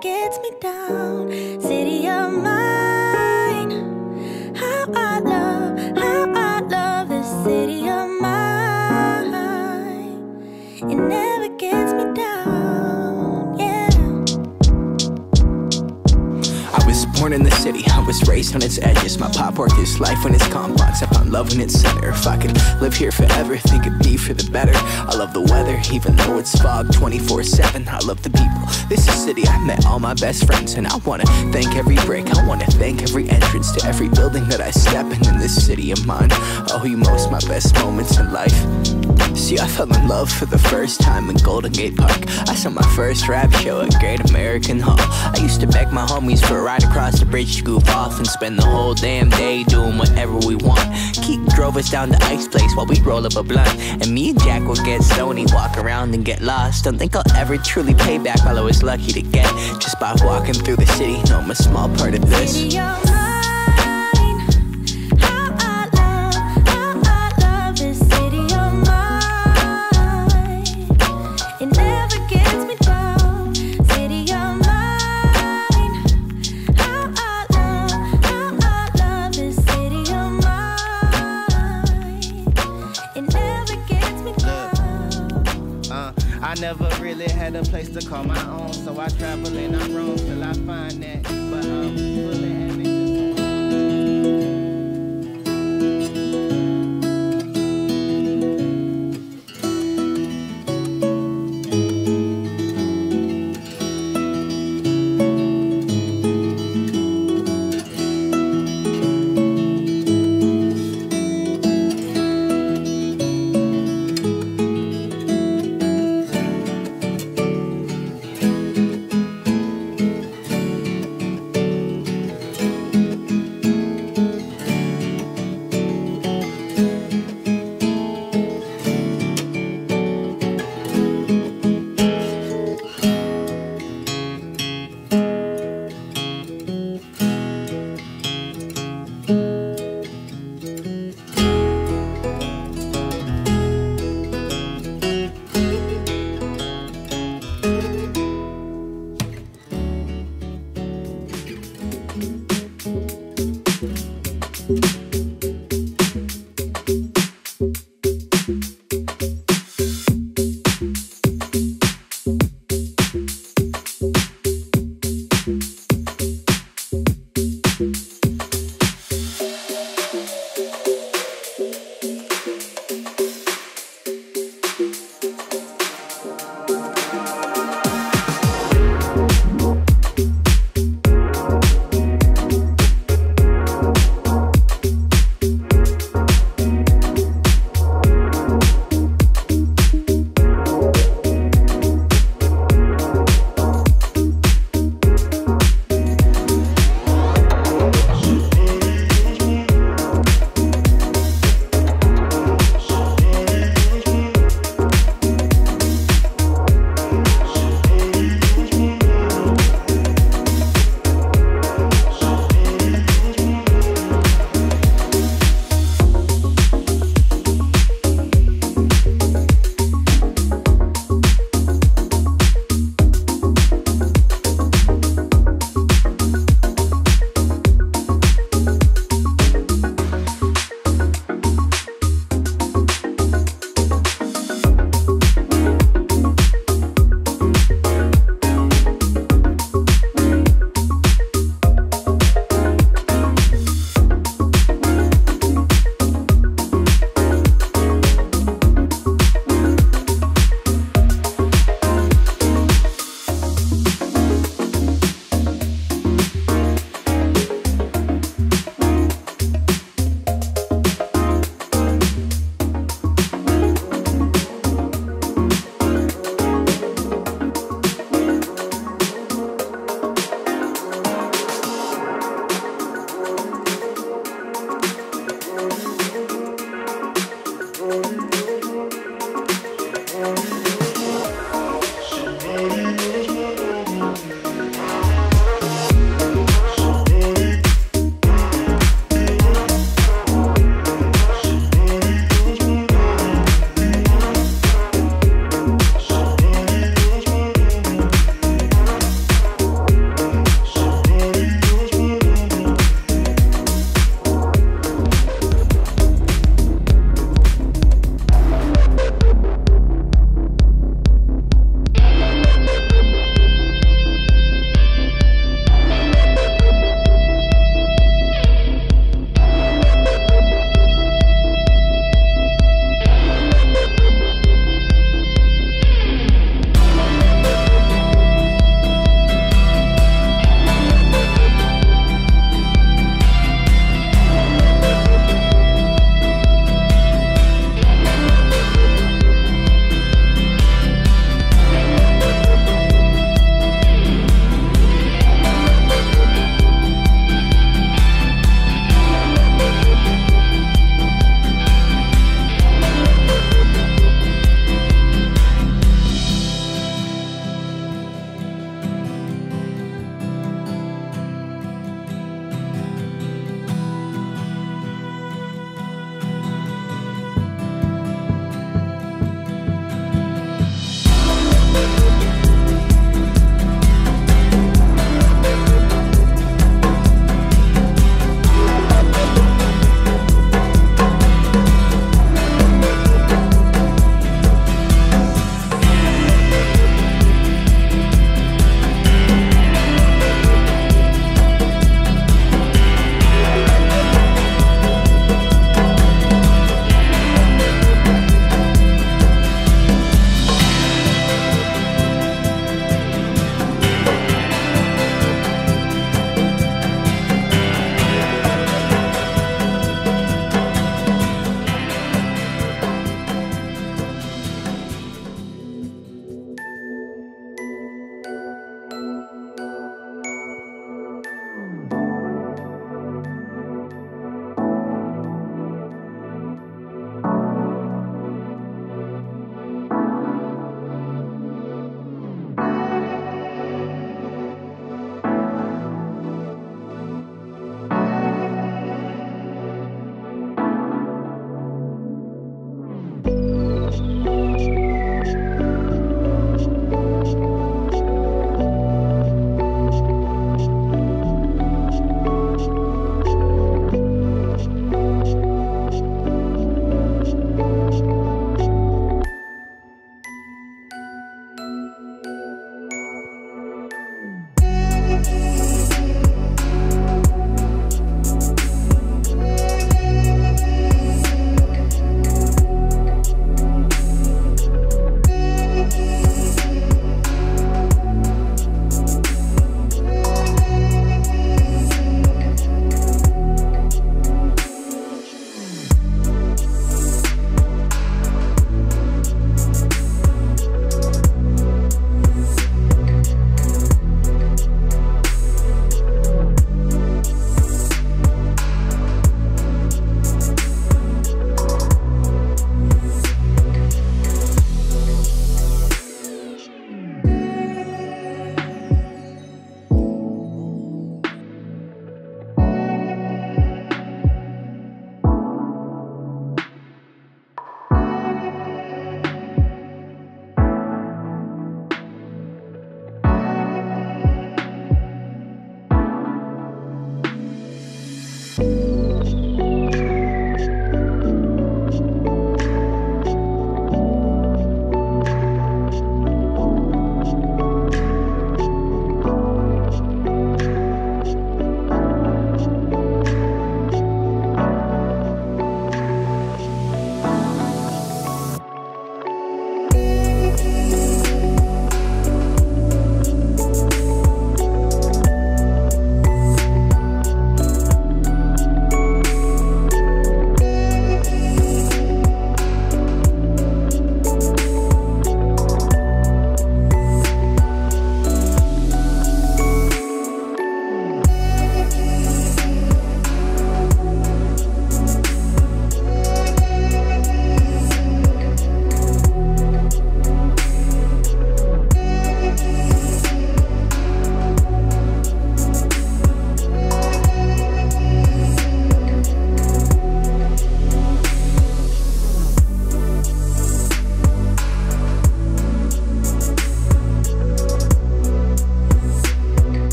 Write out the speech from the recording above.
gets me down. City of mine. How I love this city of mine. It never gets me down, yeah. I was born in the city, I was raised on its edges. My pop worked his life when it's complex. I found love in its center. If I could live here forever, think it'd be for the better. I love the weather, even though it's fog 24/7. I love the people, this is city. I met all my best friends, and I wanna thank every brick. I wanna thank every entrance to every building that I step in this city of mine. I owe you most my best moments in life. See, I fell in love for the first time in Golden Gate Park. I saw my first rap show at Great American Hall. I used to beg my homies for a ride across the bridge to goof off and spend the whole damn day doing whatever we want. Keith drove us down to Ike's place while we'd roll up a blunt, and me and Jack would get stoned, walk around and get lost. Don't think I'll ever truly pay back all I was lucky to get just by walking through the city. No, I'm a small part of this. City of mine. How I love this city of mine. It never gets me down. City of mine. How I love this city of mine. It never gets me down. I never really had a place to call my own, so I travel and I roam till I find that. But I'm fully